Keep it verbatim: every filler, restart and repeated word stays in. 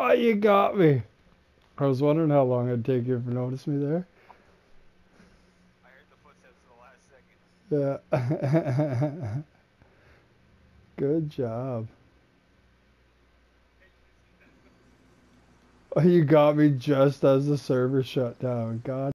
Oh, you got me. I was wondering how long it'd take you to notice me there. I heard the footsteps for the last second. Yeah. Good job. Oh, you got me just as the server shut down. God.